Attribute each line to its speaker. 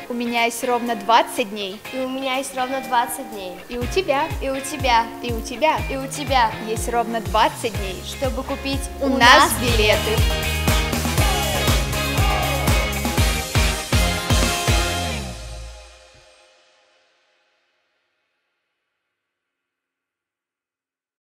Speaker 1: У меня есть ровно 20 дней.
Speaker 2: И у меня есть ровно 20 дней.
Speaker 1: И у тебя.
Speaker 2: И у тебя.
Speaker 1: И у тебя.
Speaker 2: И у тебя.
Speaker 1: Есть ровно 20 дней,
Speaker 2: чтобы купить
Speaker 1: у нас билеты.